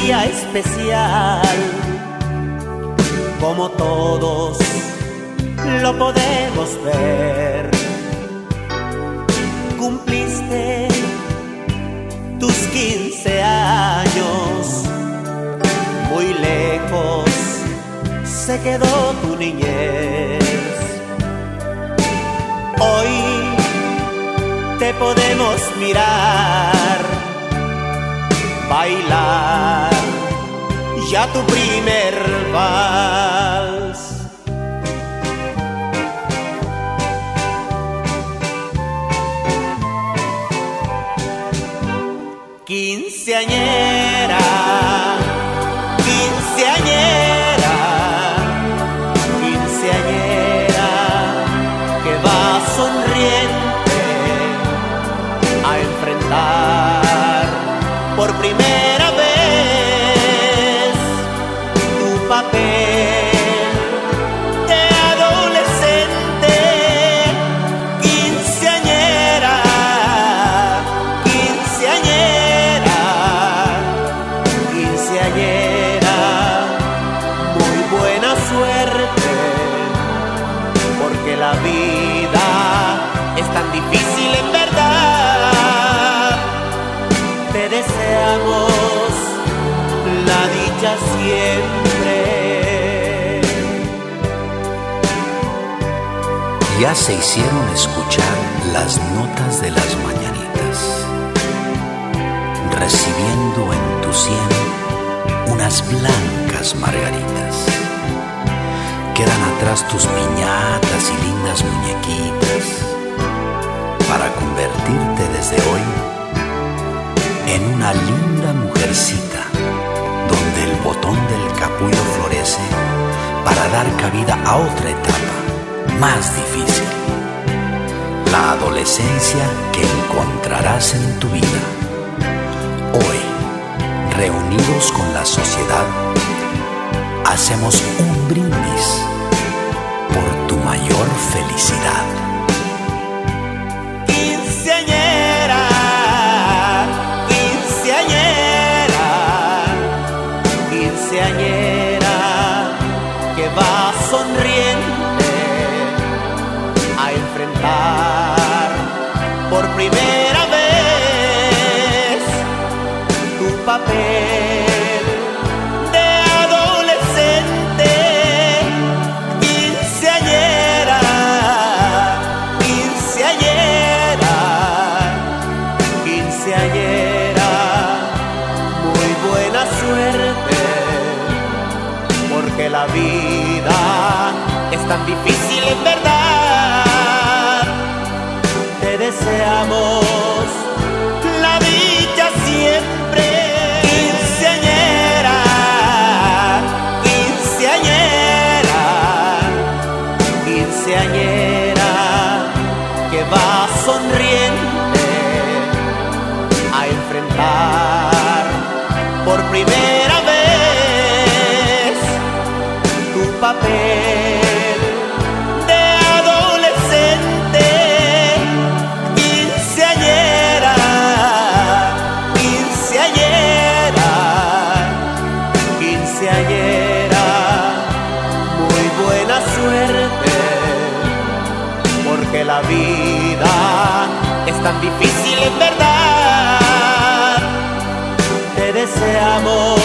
día especial, como todos lo podemos ver. Cumpliste tus 15 años, muy lejos se quedó tu niñez. Hoy te podemos mirar, bailar ya tu primer vals. Quinceañera, quinceañera, quinceañera, que va sonriente a enfrentar por primera vez tu papel de adolescente. Quinceañera, quinceañera, quinceañera, muy buena suerte, porque la vida es tan difícil en verdad. Te deseamos la dicha siempre. Ya se hicieron escuchar las notas de las mañanitas, recibiendo en tu sien unas blancas margaritas. Quedan atrás tus piñatas y lindas muñequitas, para convertirte desde hoy en una linda mujercita, donde el botón del capullo florece para dar cabida a otra etapa más difícil, la adolescencia que encontrarás en tu vida. Hoy, reunidos con la sociedad, hacemos un brindis por tu mayor felicidad. Quinceañera, quinceañera, quinceañera, que va sonriente a enfrentar por primera vez tu papel de adolescente. Quinceañera, quinceañera, quinceañera, muy buena suerte, porque la vida es tan difícil en verdad. Te deseamos la dicha siempre. Quinceañera, quinceañera, quinceañera, que va sonriente a enfrentar por primera vez tu papel de adolescente. Quinceañera, quinceañera, quinceañera, muy buena suerte, porque la vida es tan difícil en verdad. Te deseamos